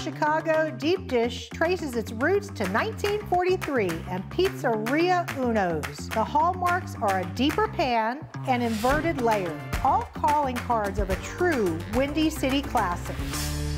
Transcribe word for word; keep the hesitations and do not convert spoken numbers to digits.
Chicago deep dish traces its roots to nineteen forty-three and Pizzeria Uno's. The hallmarks are a deeper pan and inverted layer, all calling cards of a true Windy City classic.